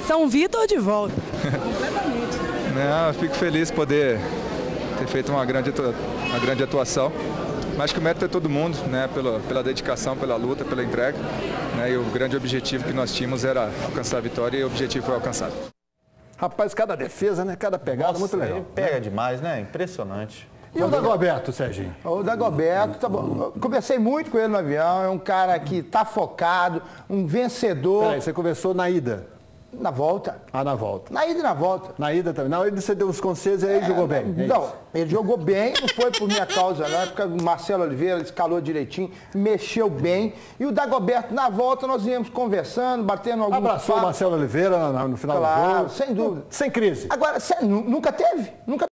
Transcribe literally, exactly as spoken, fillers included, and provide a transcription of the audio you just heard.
São Vitor de volta. Completamente. Não, eu fico feliz de poder ter feito uma grande, uma grande atuação. Mas que o mérito é todo mundo, né? Pela, pela dedicação, pela luta, pela entrega. Né? E o grande objetivo que nós tínhamos era alcançar a vitória e o objetivo foi alcançado. Rapaz, cada defesa, né? Cada pegada, Nossa, muito legal. Ele pega demais, né? Impressionante. E o Dagoberto, Serginho? O Dagoberto, tá bom. Eu conversei muito com ele no avião, é um cara que tá focado, um vencedor. Peraí, você conversou na ida? Na volta. Ah, na volta. Na ida e na volta. Na ida também. Na ida você deu uns conselhos e aí É, jogou bem. É não, isso. ele jogou bem, não foi por minha causa, não. Porque o Marcelo Oliveira escalou direitinho, mexeu bem. E o Dagoberto, na volta, nós íamos conversando, batendo alguns Abraçou o Marcelo Oliveira no, no final Claro, do jogo. sem dúvida. Sem crise. Agora, nunca teve? Nunca